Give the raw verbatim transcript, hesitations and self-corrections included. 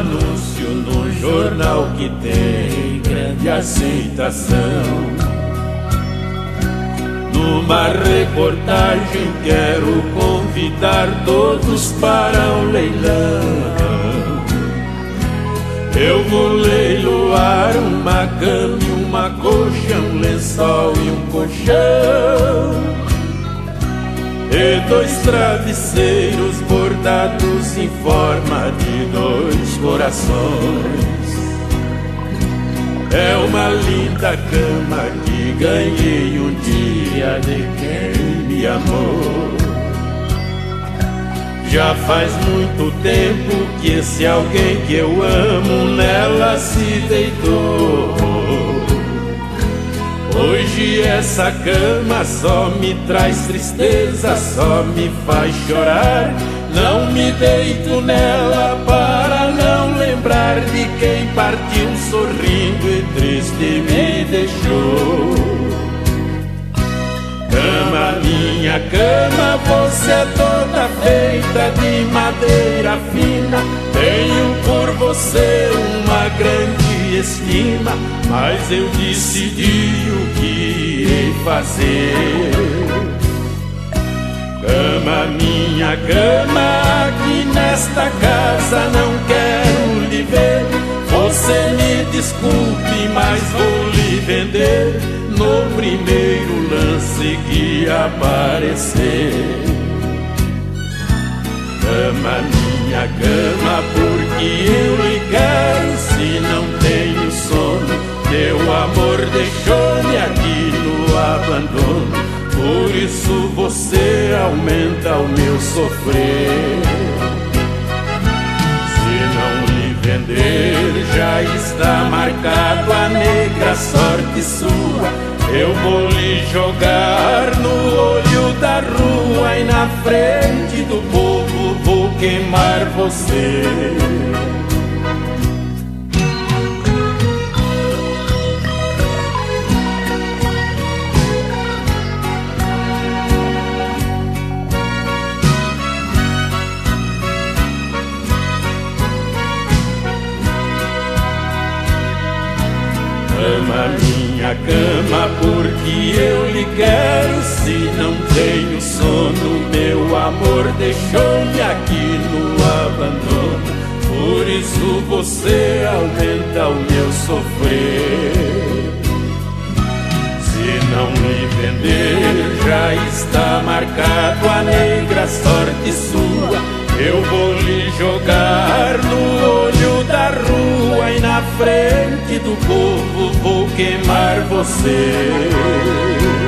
anúncio no jornal que tem grande aceitação. Numa reportagem quero convidar todos para um leilão. Eu vou leiloar uma cama e uma coxa, um lençol e um colchão, e dois travesseiros bordados em forma de dois corações. É uma linda cama que ganhei um dia de quem me amou. Já faz muito tempo que esse alguém que eu amo nela se deitou. Hoje essa cama só me traz tristeza, só me faz chorar. Não me deito nela para não lembrar de quem partiu sorrindo e triste me deixou. Cama, minha cama, você é toda feita de madeira fina. Tenho por você uma grande estima, mas eu decidi o que irei fazer. Cama, minha cama, aqui nesta casa não quero lhe ver. Você me desculpe, mas vou lhe vender no primeiro lance que aparecer. Cama, minha cama, porque eu lhe quero se não tenho sono. Teu amor deixou-me aqui no abandono, por isso você aumenta o meu sofrer. Se não lhe vender, já está marcado a negra sorte sua. Eu vou lhe jogar no olho da rua e na frente do povo vou queimar você. Cama, minha cama, porque eu lhe quero se não tenho sono. Meu amor deixou-me aqui no abandono, por isso você aumenta o meu sofrer. Se não lhe vender, já está marcado a negra sorte sua. Eu vou lhe jogar no olho da rua e na frente do povo vou queimar você.